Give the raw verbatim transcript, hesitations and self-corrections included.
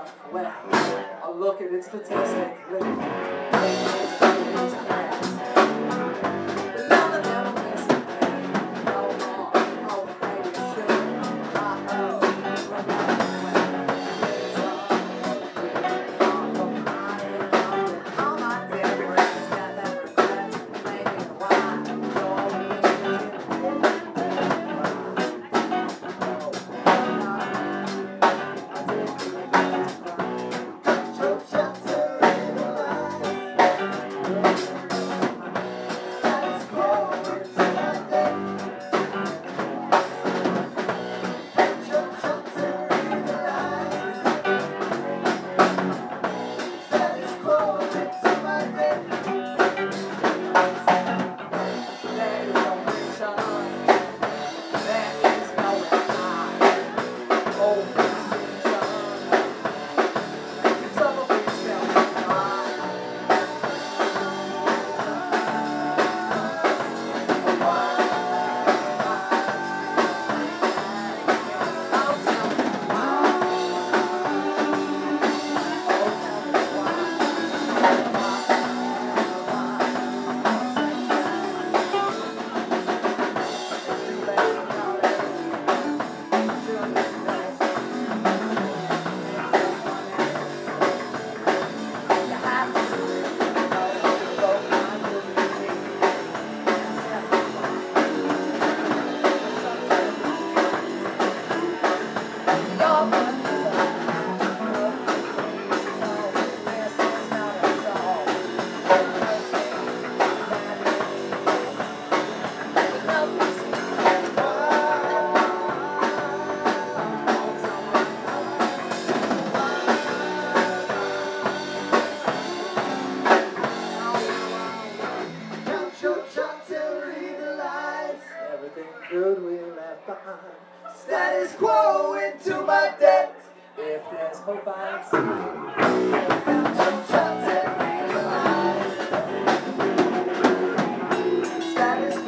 Well, I look at it statistically. They can't do these cats. But none of them listen to me. No more, no hate shit. I owe, remember when years on, from hiding under all my dead friends got that regret, maybe why. So I good we left behind. Status quo into my debt. If there's hope I see. Status